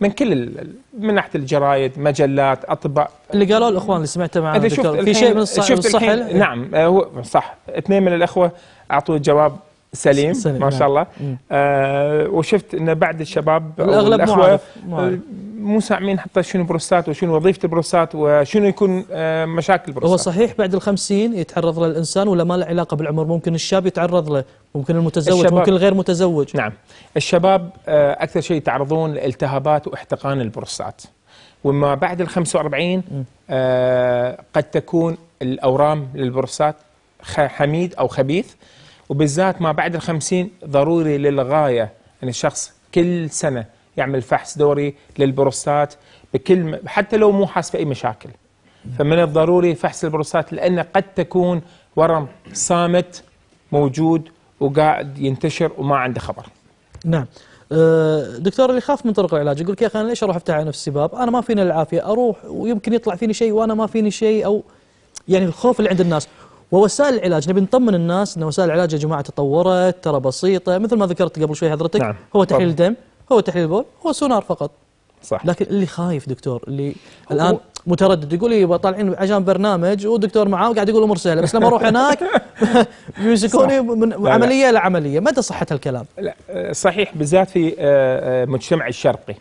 من ناحيه الجرايد، مجلات، اطباء. اللي قالوا الاخوان اللي سمعته معنا دكتور في شيء من الصح. نعم، هو صح. 2 من الاخوه اعطوا جواب سليم ما شاء الله. وشفت ان بعد الشباب الاغلب الاخوه مو سامعين حتى شنو بروستات وشنو وظيفه البروستات وشنو يكون مشاكل البروستات. هو صحيح بعد ال50 يتعرض له الانسان ولا ما له علاقه بالعمر؟ ممكن الشاب يتعرض له، ممكن المتزوج، ممكن الغير متزوج. نعم، الشباب اكثر شيء يتعرضون لالتهابات واحتقان البروستات، وما بعد ال45 قد تكون الاورام للبروستات حميد او خبيث، وبالذات ما بعد ال50 ضروري للغايه ان الشخص كل سنه يعمل فحص دوري للبروستات حتى لو مو حاس باي مشاكل. فمن الضروري فحص البروستات، لأنه قد تكون ورم صامت موجود وقاعد ينتشر وما عنده خبر. نعم. دكتور، اللي يخاف من طرق العلاج يقول لك يا اخي انا ليش اروح افتح على نفسي باب؟ انا ما فيني العافيه، اروح ويمكن يطلع فيني شيء وانا ما فيني شيء، او يعني الخوف اللي عند الناس. ووسائل العلاج نبي نطمن الناس ان وسائل العلاج يا جماعه تطورت، ترى بسيطه، مثل ما ذكرت قبل شوي حضرتك. نعم. هو تحليل دم، هو تحليل بول، هو سونار فقط. صح. لكن اللي خايف دكتور، اللي الان متردد، يقول لي طالعين عشان برنامج ودكتور معاه وقاعد يقول امور سهله، بس لما اروح هناك يمسكوني من عمليه لعمليه. متى صحه هالكلام؟ لا صحيح، بالذات في المجتمع الشرقي.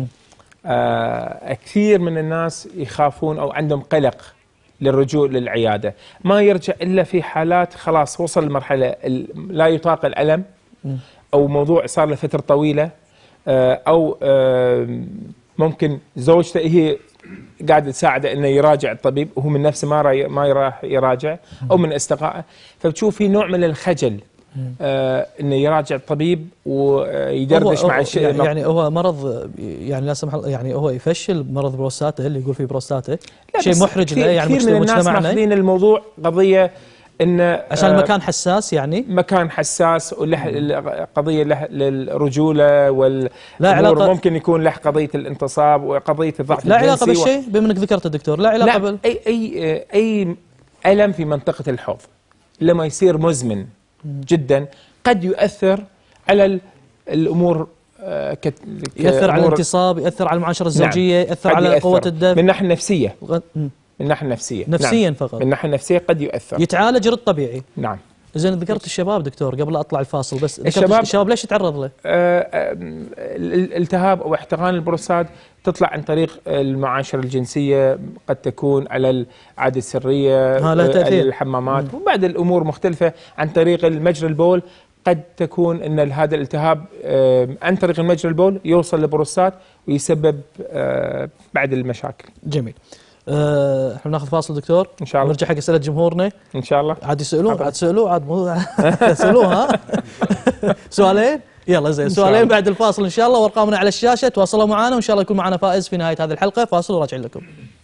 كثير من الناس يخافون او عندهم قلق للرجوع للعياده، ما يرجع الا في حالات خلاص وصل لمرحله لا يطاق الالم، او موضوع صار له فتره طويله، او ممكن زوجته هي قاعده تساعده انه يراجع الطبيب وهو من نفسه ما راح يراجع، او من اصدقائه، فبتشوف في نوع من الخجل انه يراجع الطبيب ويدردش مع الشيء. يعني هو مرض، يعني لا سمح الله، يعني هو يفشل مرض بروستاته اللي يقول فيه بروستاته، شيء محرج له يعني. كثير من الناس ماخذين الموضوع قضيه انه عشان المكان حساس، يعني مكان حساس، وله قضيه له للرجوله والامور، ممكن يكون له قضيه الانتصاب وقضيه الضعف لا علاقه بالشيء بما انك ذكرت دكتور، لا علاقه لا اي الم في منطقه الحوض لما يصير مزمن جدا قد يؤثر على الامور، يؤثر على الانتصاب، يؤثر على المعاشره الزوجيه. نعم. يؤثر على قوه الدم من الناحيه النفسيه. من الناحيه النفسيه نفسيا. نعم. فقط من الناحيه النفسيه قد يؤثر، يتعالج رد طبيعي. نعم. زين، ذكرت الشباب دكتور قبل لا اطلع الفاصل، بس الشباب ليش يتعرض له؟ الالتهاب او احتقان البروستات تطلع عن طريق المعاشره الجنسيه، قد تكون على العاده السريه، الحمامات، وبعد الامور مختلفه عن طريق المجرى البول. قد تكون ان هذا الالتهاب عن طريق المجرى البول يوصل للبروستات ويسبب بعد المشاكل. جميل. احنا بناخذ فاصل دكتور ان شاء الله، نرجع حق اسئله جمهورنا ان شاء الله. عاد يسالون عاد يسالون عاد مو يسالون ها سؤالين يلا زين، سؤالين بعد الفاصل ان شاء الله، وارقامنا على الشاشه، تواصلوا معنا وان شاء الله يكون معنا فائز في نهايه هذه الحلقه. فاصل وراجعين لكم.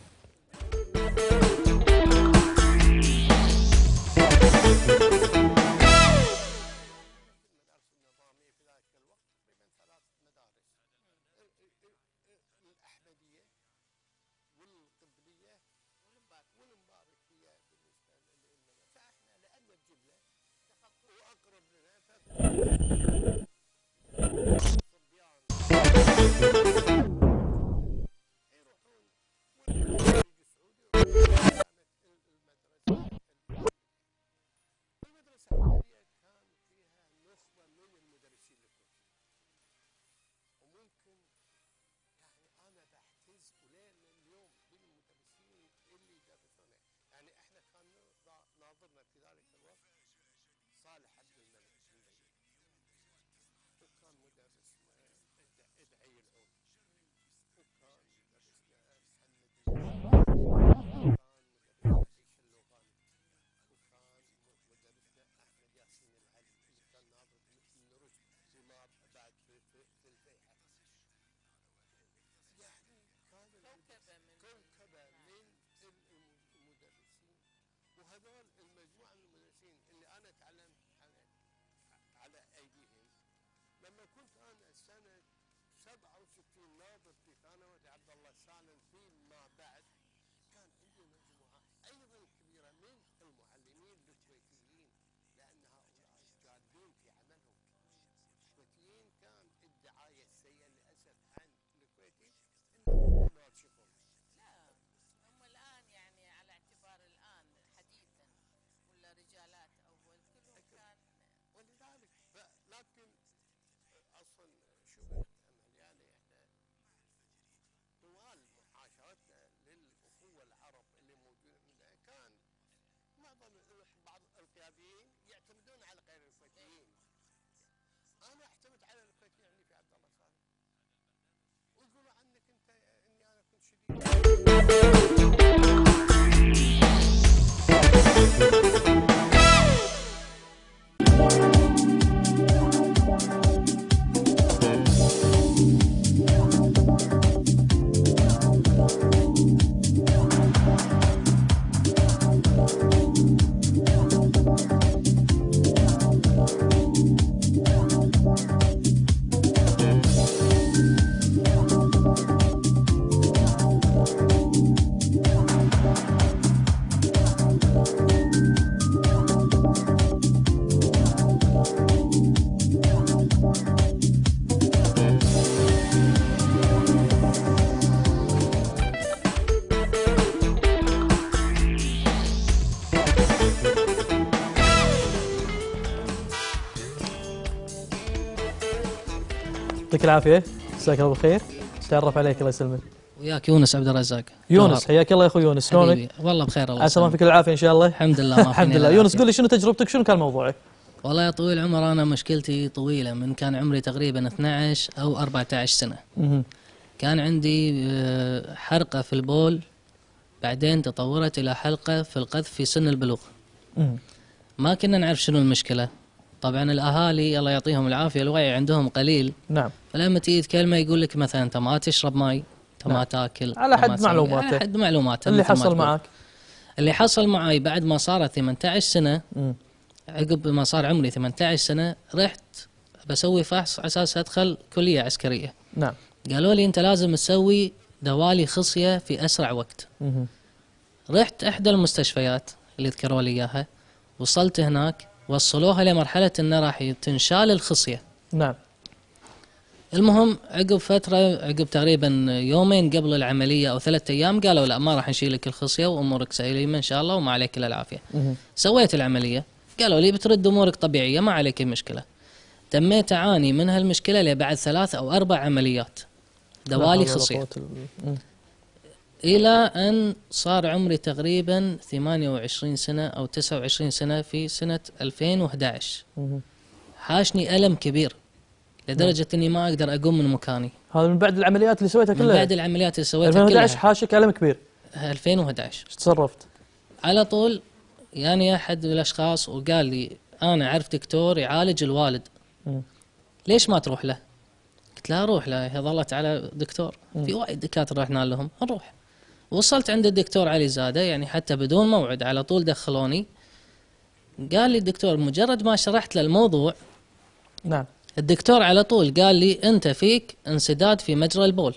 يعطيك العافيه، مساك الله بالخير. تعرف عليك الله يسلمك. وياك يونس عبد الرزاق. يونس حياك الله يا اخوي يونس، شلونك؟ والله بخير الله عسى ما فيك العافيه ان شاء الله. الحمد لله. الحمد لله. يونس قول لي شنو تجربتك، شنو كان موضوعك؟ والله يا طويل العمر انا مشكلتي طويله، من كان عمري تقريبا 12 او 14 سنه. كان عندي حرقه في البول، بعدين تطورت الى حلقه في القذف في سن البلوغ. ما كنا نعرف شنو المشكله. طبعا الاهالي الله يعطيهم العافيه الوعي عندهم قليل. نعم. فلما تيجي تكلمه يقول لك مثلا انت ما تشرب ماي، انت ما تاكل، على حد معلوماته. على حد معلوماته. اللي حصل معك؟ اللي حصل معي بعد ما صارت 18 سنه، عقب ما صار عمري 18 سنه رحت بسوي فحص على اساس ادخل كليه عسكريه. نعم. قالوا لي انت لازم تسوي دوالي خصيه في اسرع وقت. رحت احدى المستشفيات اللي ذكروا لي اياها، وصلت هناك وصلوها لمرحله انه راح تنشال الخصيه. نعم. المهم عقب فتره، عقب تقريبا يومين قبل العمليه او 3 ايام، قالوا لا ما راح نشيلك الخصيه وامورك سليمه ان شاء الله وما عليك الا العافيه. سويت العمليه، قالوا لي بترد امورك طبيعيه ما عليك مشكله. تميت اعاني من هالمشكله لبعد 3 أو 4 عمليات دوالي خصيه، الى ان صار عمري تقريبا 28 سنه او 29 سنه في سنه 2011. حاشني الم كبير لدرجه اني ما اقدر اقوم من مكاني. هذا من بعد العمليات اللي سويتها كلها؟ من بعد العمليات اللي سويتها 2011 حاشك الم كبير. 2011. ايش تصرفت؟ على طول يعني احد الاشخاص وقال لي انا اعرف دكتور يعالج الوالد، ليش ما تروح له؟ قلت له اروح له، ظلت على دكتور، في وايد دكاتره رحنا لهم، نروح. وصلت عند الدكتور علي زاده، يعني حتى بدون موعد على طول دخلوني. قال لي الدكتور مجرد ما شرحت له الموضوع، نعم، الدكتور على طول قال لي انت فيك انسداد في مجرى البول.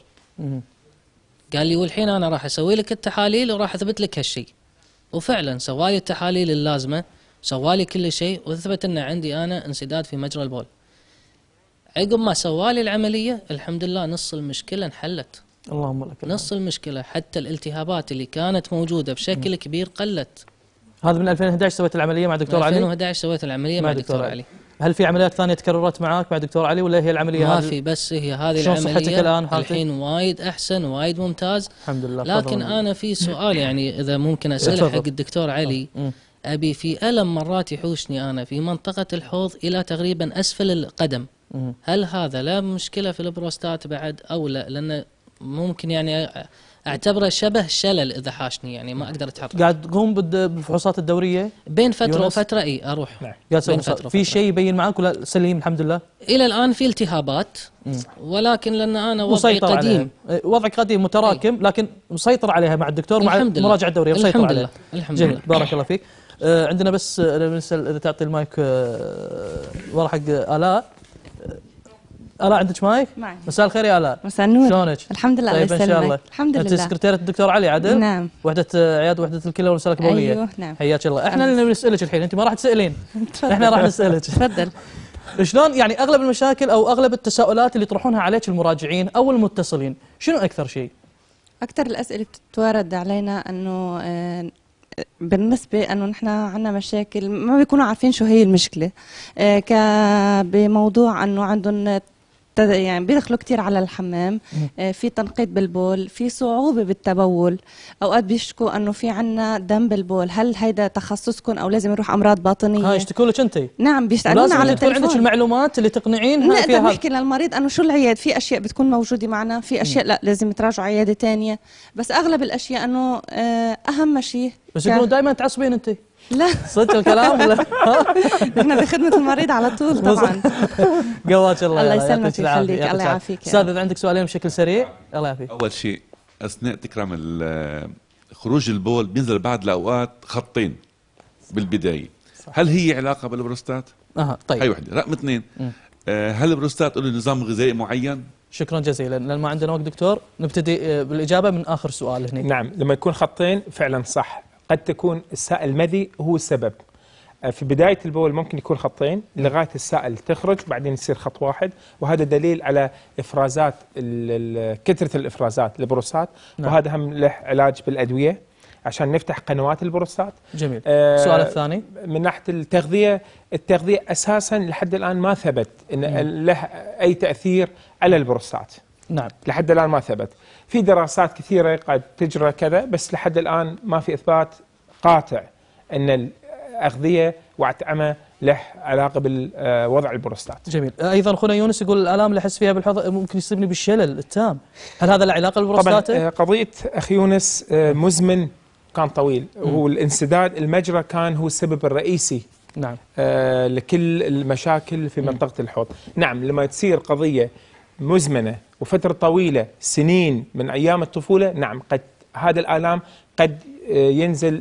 قال لي والحين انا راح اسوي لك التحاليل وراح اثبت لك هالشيء. وفعلا سوالي التحاليل اللازمه، سوالي كل شيء، واثبت ان عندي انا انسداد في مجرى البول. عقب ما سوالي العمليه الحمد لله نص المشكله انحلت. اللهم لك نص المشكله، حتى الالتهابات اللي كانت موجوده بشكل كبير قلت. هذا من 2011 سويت العمليه مع دكتور علي؟ 2011 سويت العمليه مع دكتور علي. هل في عمليات ثانيه تكررت معك مع دكتور علي ولا هي العمليه ما هذه؟ في، بس هي هذه شلون العمليه. صحتك الان؟ الحين وايد احسن، وايد ممتاز الحمد لله. لكن انا في سؤال يعني اذا ممكن اساله حق الدكتور علي. ابي في الم مرات يحوشني انا في منطقه الحوض الى تقريبا اسفل القدم. هل هذا لا مشكله في البروستات بعد او لا؟ لانه ممكن يعني اعتبره شبه شلل اذا حاشني، يعني ما اقدر اتحرك. قاعد تقوم بالفحوصات الدوريه بين فتره وفتره؟ اي اروح. نعم. بين فترة في شيء يبين معك ولا سليم الحمد لله؟ الى الان في التهابات، ولكن لان انا وضعي قديم، وضعك قديم متراكم، لكن مسيطر عليها مع الدكتور مع المراجعه الدوريه، مسيطر عليها. الحمد لله. لله. بارك الله فيك. عندنا بس نسال اذا تعطي المايك ورا حق آلاء. آلاء عندك مايك؟ معي. مساء الخير يا آلاء. مساء النور. شلونك؟ الحمد لله. طيب ان شاء الله. الحمد لله. انت سكرتيرة الدكتور علي عدل؟ نعم. وحدة عيادة وحدة الكلى والمسالك بولية. ايوه نعم. حياك الله. احنا اللي بنسألك الحين، انت ما راح تسألين. احنا راح نسألك. تفضل. شلون يعني اغلب المشاكل او اغلب التساؤلات اللي يطرحونها عليك المراجعين او المتصلين، شنو اكثر شيء؟ اكثر الاسئله بتتوارد علينا انه بالنسبة أنه نحن عنا مشاكل ما بيكونوا عارفين شو هي المشكلة، بموضوع أنه عندهم يعني بيدخلوا كتير على الحمام، في تنقيط بالبول، في صعوبة بالتبول، أوقات بيشكوا أنه في عنا دم بالبول. هل هيدا تخصصكم أو لازم يروح أمراض باطنية؟ هاي يشتكوا لك أنت؟ نعم بيسألونا على التليفون. عندك المعلومات اللي تقنعين نقدر نحكي للمريض أنه شو العيادة، في أشياء بتكون موجودة معنا، في أشياء لا لازم تراجعوا عيادة تانية، بس أغلب الأشياء أنه أهم شيء. بس يقولون دائما تعصبين أنت. لا صدق الكلام ولا؟ نحن بخدمة المريض على طول طبعا. قواك الله. الله يسلمك ويخليك. الله يعافيك. استاذ اذا عندك سؤالين بشكل سريع. الله يعافيك. اول شيء اثناء تكرام خروج البول بينزل بعد الاوقات خطين بالبدايه. صح. هل هي علاقه بالبروستات؟ طيب. هي وحده. رقم اثنين، هل البروستات له نظام غذائي معين؟ شكرا جزيلا. لان ما عندنا وقت دكتور، نبتدي بالاجابه من اخر سؤال هنا. نعم، لما يكون خطين فعلا صح، قد تكون السائل المذي هو السبب. في بداية البول ممكن يكون خطين لغاية السائل تخرج، بعدين يصير خط واحد، وهذا دليل على إفرازات كثرة الإفرازات البروستات. نعم. وهذا هم له علاج بالأدوية عشان نفتح قنوات البروستات. جميل. السؤال الثاني من ناحية التغذية أساسا لحد الآن ما ثبت إن له أي تأثير على البروستات. نعم. لحد الآن ما ثبت. في دراسات كثيرة قد تجرى كذا، بس لحد الآن ما في إثبات قاطع أن الأغذية وأطعمة له علاقة بالوضع البروستات. جميل. أيضا أخونا يونس يقول الآلام اللي أحس فيها بالحوض ممكن يصيبني بالشلل التام، هل هذا له علاقة بالبروستات؟ طبعا قضية أخي يونس مزمن كان طويل، والانسداد المجرى كان هو السبب الرئيسي. نعم. لكل المشاكل في منطقة الحوض. نعم، لما تصير قضية مزمنة وفترة طويلة سنين من أيام الطفولة، نعم قد هذا الآلام قد ينزل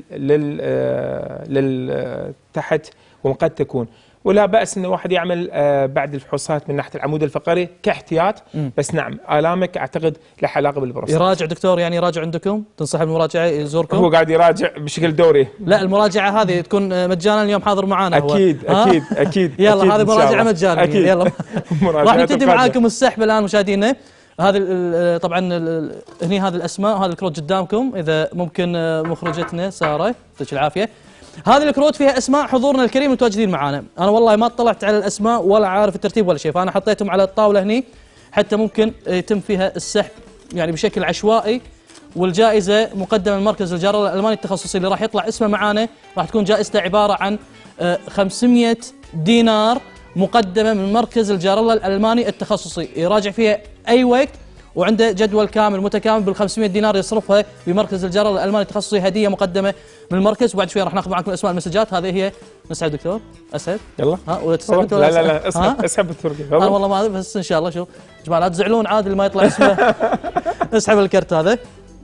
للتحت وقد تكون، ولا بأس أن واحد يعمل بعد الفحوصات من ناحية العمود الفقري كاحتياط. بس نعم آلامك أعتقد له علاقة بالبروستات. يراجع دكتور، يعني يراجع عندكم؟ تنصح بالمراجعة يزوركم؟ هو قاعد يراجع بشكل دوري. لا المراجعة هذه تكون مجانا اليوم، حاضر معانا أكيد هو. أكيد أكيد. يلا هذه مراجعة مجانية. أكيد. يلا راح نبتدي معاكم السحب الآن مشاهدينا. هذه طبعا هني هذه الأسماء وهذا الكروت قدامكم، إذا ممكن مخرجتنا سارة يعطيك العافية. هذه الكروت فيها اسماء حضورنا الكريم المتواجدين معانا، انا والله ما اطلعت على الاسماء ولا عارف الترتيب ولا شيء، فانا حطيتهم على الطاوله هني حتى ممكن يتم فيها السحب يعني بشكل عشوائي. والجائزه مقدمه من مركز الجارلة الالماني التخصصي اللي راح يطلع اسمه معانا، راح تكون جائزته عباره عن 500 دينار مقدمه من مركز الجارلة الالماني التخصصي، يراجع فيها اي وقت وعنده جدول كامل متكامل بال 500 دينار يصرفها بمركز الجرالة الألماني التخصصي، هدية مقدمة من المركز. وبعد شوي راح ناخذ معكم اسماء المسجات. هذه هي. نسعد دكتور اسعد. يلا ها ولا تسعد؟ لا اسحب التركي. انا والله ما ادري بس ان شاء الله. شوف يا جماعه لا تزعلون عادل ما يطلع اسمه. اسحب الكرت هذا.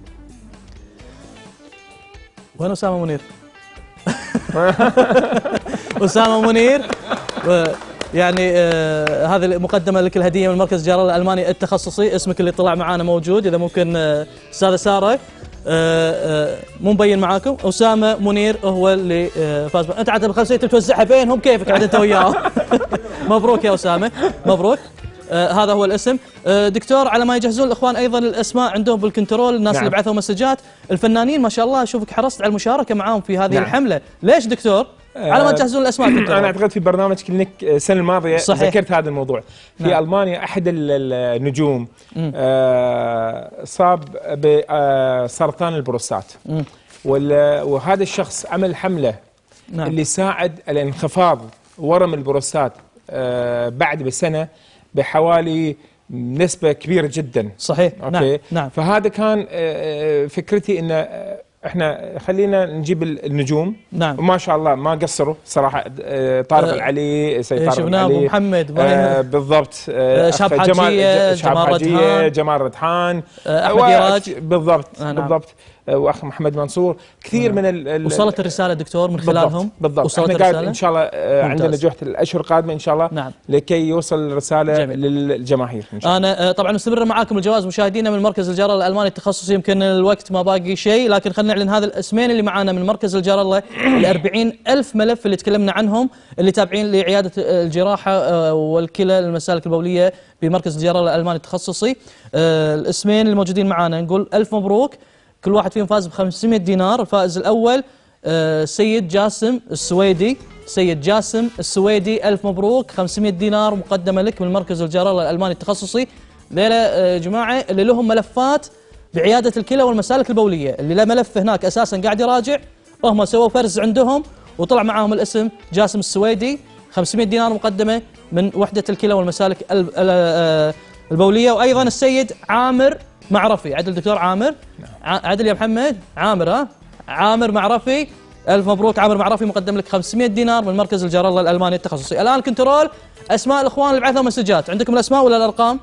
وين اسامه منير؟ اسامه منير. يعني هذه المقدمه لك الهديه من مركز جرالة الالماني التخصصي. اسمك اللي طلع معانا موجود، اذا ممكن استاذه ساره مو مبين معاكم. اسامه منير هو اللي فاز. انت عاد ب500 توزعها بينهم كيفك عاد انت وياه. مبروك يا اسامه مبروك. هذا هو الاسم. دكتور على ما يجهزون الاخوان ايضا الاسماء عندهم بالكنترول، الناس اللي بعثوا مسجات، الفنانين ما شاء الله اشوفك حرصت على المشاركه معاهم في هذه الحمله. ليش دكتور؟ على ما تجهزون الاسماء. انا اعتقد في برنامج كلينيك السنه الماضيه ذكرت هذا الموضوع. في المانيا احد النجوم صاب بسرطان البروستات، وهذا الشخص عمل حمله اللي ساعد على انخفاض ورم البروستات بعد بسنه بحوالي نسبه كبيره جدا. صحيح. اوكي. نعم. فهذا كان فكرتي ان احنا خلينا نجيب النجوم. نعم. وما شاء الله ما قصروا صراحه. طارق العلي، سيد طارق شفناه ابو محمد بالضبط. شاب حاجيه، جمال ردحان، احمد يراج بالضبط. نعم. بالضبط. واخ محمد منصور. كثير من وصلت الرساله دكتور من خلالهم. بالضبط. احنا قاعد ان شاء الله عندنا جهد الاشهر القادمه ان شاء الله. نعم. لكي يوصل الرساله للجماهير ان شاء الله. انا طبعا مستمر معاكم الجواز مشاهدينا من مركز الجرالة الالماني التخصصي. يمكن الوقت ما باقي شيء، لكن خلينا نعلن هذا الاسمين اللي معانا من مركز الجرالة. ال40,000 ملف اللي تكلمنا عنهم اللي تابعين لعياده الجراحه والكلى المسالك البوليه بمركز الجرالة الالماني التخصصي. الاسمين الموجودين معانا نقول الف مبروك، كل واحد فيهم فاز ب500 دينار. الفائز الأول سيد جاسم السويدي. سيد جاسم السويدي ألف مبروك، 500 دينار مقدمة لك من مركز الجرالة الألماني التخصصي. ذيلا جماعة اللي لهم ملفات بعيادة الكلى والمسالك البولية، اللي له ملف هناك أساسا قاعد يراجع، هم سووا فرز عندهم وطلع معاهم الاسم جاسم السويدي. 500 دينار مقدمة من وحدة الكلى والمسالك البولية. وأيضا السيد عامر معرفي. عدل دكتور عامر. عدل يا محمد. عامر عامر معرفي. ألف مبروك عامر معرفي، مقدم لك 500 دينار من مركز الجرالة الألماني التخصصي. الآن كنترول أسماء الإخوان اللي بعثوا مسجات. عندكم الأسماء ولا الأرقام؟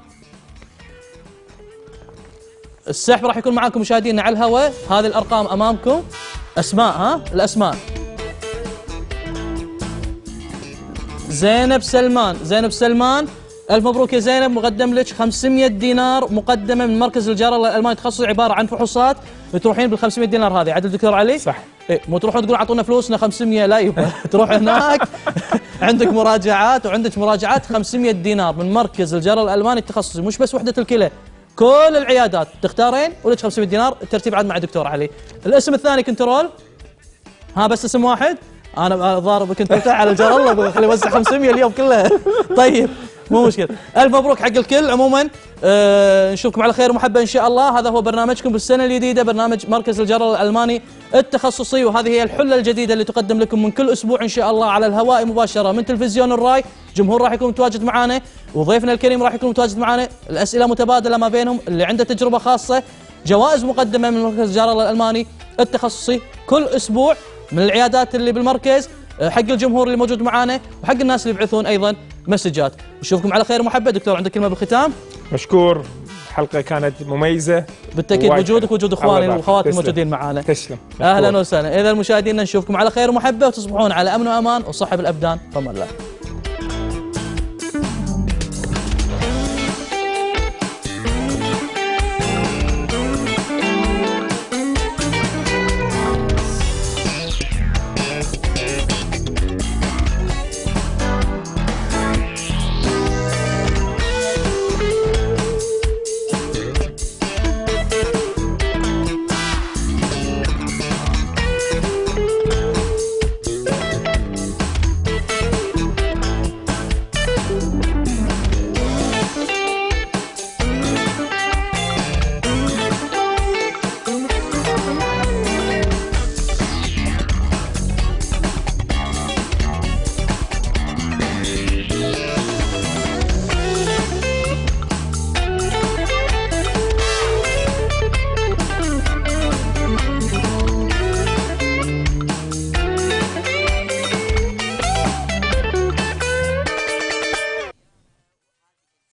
السحب راح يكون معاكم مشاهدينا على الهواء. هذه الأرقام أمامكم. أسماء الأسماء. زينب سلمان. زينب سلمان ألف مبروك يا زينب، مقدم لك 500 دينار مقدمة من مركز الجرالة الألماني التخصصي، عبارة عن فحوصات تروحين بال 500 دينار هذه. عدل دكتور علي؟ صح. إيه مو تروحون تقول أعطونا فلوسنا 500، لا يبا تروح هناك عندك مراجعات وعندك مراجعات 500 دينار من مركز الجرالة الألماني التخصصي، مش بس وحدة الكلى، كل العيادات تختارين ولك 500 دينار. الترتيب عاد مع دكتور علي. الاسم الثاني كنترول. بس اسم واحد. أنا ضارب كنترول على الجرالة خلي يوزع 500 اليوم كله. طيب مو مشكلة. ألف مبروك حق الكل. عموما نشوفكم على خير ومحبة إن شاء الله. هذا هو برنامجكم بالسنة الجديدة، برنامج مركز الجرالة الألماني التخصصي، وهذه هي الحلة الجديدة اللي تقدم لكم من كل أسبوع إن شاء الله على الهواء مباشرة من تلفزيون الراي. جمهور راح يكون متواجد معنا، وضيفنا الكريم راح يكون متواجد معنا، الأسئلة متبادلة ما بينهم، اللي عنده تجربة خاصة، جوائز مقدمة من مركز الجرالة الألماني التخصصي كل أسبوع من العيادات اللي بالمركز، حق الجمهور اللي موجود معانا وحق الناس اللي يبعثون ايضا مسجات. نشوفكم على خير ومحبه. دكتور عندك كلمه بالختام؟ مشكور، الحلقه كانت مميزه بالتاكيد، وجودك وجود اخواني واخواتي الموجودين معانا. تسلم. اهلا وسهلا. اذا المشاهدين نشوفكم على خير ومحبه، وتصبحون على امن وامان وصحه بالابدان. فما الله.